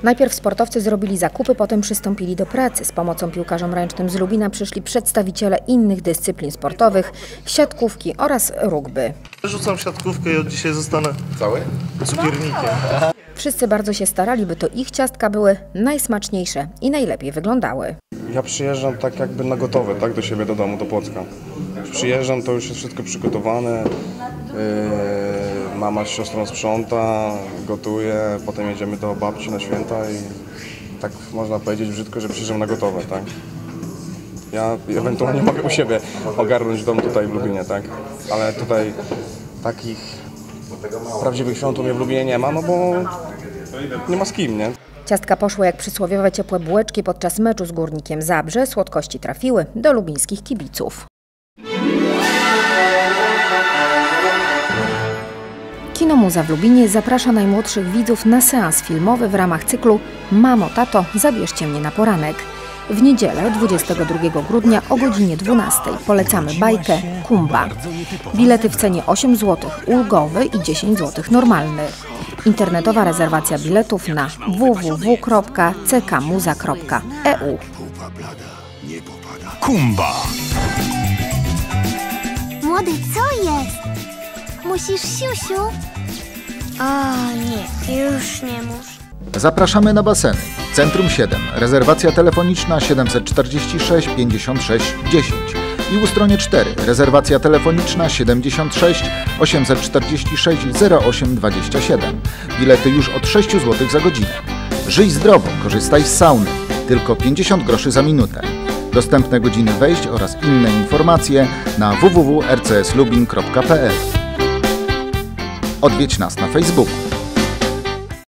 Najpierw sportowcy zrobili zakupy, potem przystąpili do pracy. Z pomocą piłkarzom ręcznym z Lubina przyszli przedstawiciele innych dyscyplin sportowych, siatkówki oraz rugby. Rzucam siatkówkę i od dzisiaj zostanę cały cukiernikiem. Wszyscy bardzo się starali, by to ich ciastka były najsmaczniejsze i najlepiej wyglądały. Ja przyjeżdżam tak jakby na gotowe, tak, do siebie, do domu, do Płocka. Przyjeżdżam, to już jest wszystko przygotowane. Mama z siostrą sprząta, gotuje, potem jedziemy do babci na święta i tak można powiedzieć brzydko, że przyjeżdżam na gotowe, tak. Ja ewentualnie mogę u siebie ogarnąć dom tutaj w Lubinie, tak, ale tutaj takich prawdziwych świąt u mnie w Lubinie nie ma, no bo nie ma z kim, nie? Ciastka poszły jak przysłowiowe ciepłe bułeczki podczas meczu z Górnikiem Zabrze. Słodkości trafiły do lubińskich kibiców. Kino Muza w Lubinie zaprasza najmłodszych widzów na seans filmowy w ramach cyklu Mamo, tato, zabierzcie mnie na poranek. W niedzielę 22 grudnia o godzinie 12 polecamy bajkę Kumba. Bilety w cenie 8 zł ulgowy i 10 zł normalny. Internetowa rezerwacja biletów na www.ckmuza.eu. Kumba. Młody, co jest? Musisz siusiu? O nie, już nie muszę. Zapraszamy na baseny. Centrum 7. Rezerwacja telefoniczna 746 56 10. I u stronie 4. Rezerwacja telefoniczna 76 846 08 27. Bilety już od 6 zł za godzinę. Żyj zdrowo, korzystaj z sauny. Tylko 50 groszy za minutę. Dostępne godziny wejść oraz inne informacje na www.rcslubin.pl. Odwiedź nas na Facebooku.